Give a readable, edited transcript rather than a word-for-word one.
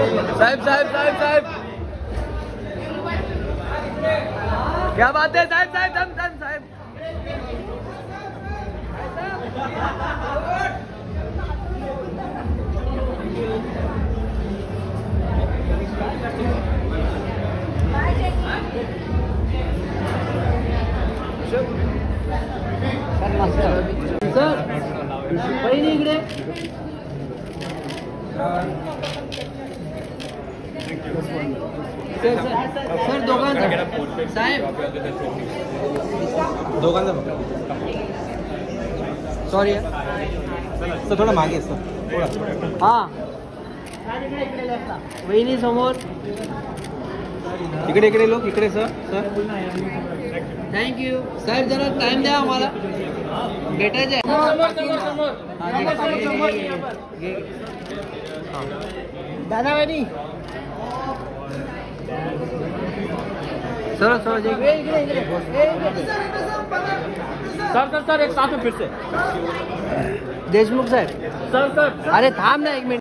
साहब साहब साहब साहब, क्या बात है साहब साहब साहब साहब साहब। सर वही नहीं इकडे सर दोघांचा साहेब दोघांचा सॉरी सर थोडं मागे सर हां वहिनी समोर इकडे इकडे लोक इकडे सर सर थँक्यू साहेब जरा टाइम द्या आम्हाला भेटायचं आहे दादा वहिनी सर सर सर एक साथ में फिर से देशमुख साहेब सर अरे थांब ना एक मिनिट